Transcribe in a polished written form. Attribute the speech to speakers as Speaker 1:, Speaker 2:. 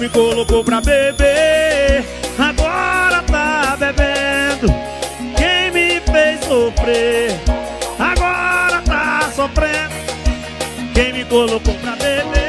Speaker 1: me colocou pra beber, agora tá bebendo. Quem me fez sofrer, agora tá sofrendo. Quem me colocou pra beber,